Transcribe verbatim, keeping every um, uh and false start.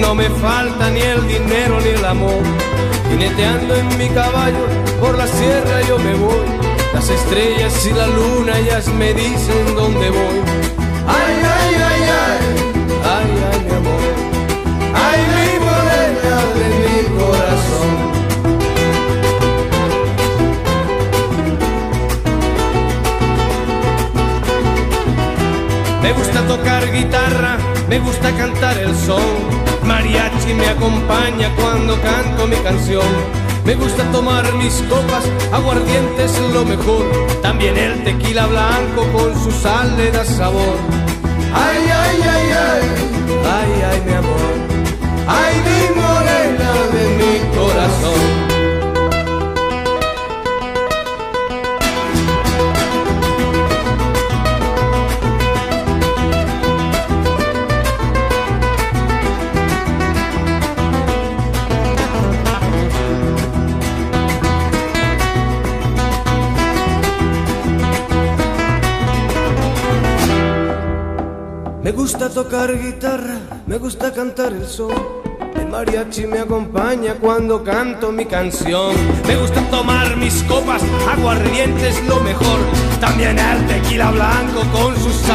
no me falta ni el dinero ni el amor. Jineteando en mi caballo por la sierra yo me voy. Las estrellas y la luna ellas me dicen dónde voy. Ay, ay, ay, ay, ay, ay, mi amor. Ay, mi morena de mi corazón. Me gusta tocar guitarra, me gusta cantar el son. Mariachi me acompaña cuando canto mi canción. Me gusta tomar mis copas, aguardiente es lo mejor. También el tequila blanco con su sal le da sabor. Ay, ay, ay, ay, ay, ay, mi amor. Ay, mi morena de mi corazón. Me gusta tocar guitarra, me gusta cantar el son. El mariachi me acompaña cuando canto mi canción. Me gusta tomar mis copas, aguardiente es lo mejor. También el tequila blanco con sus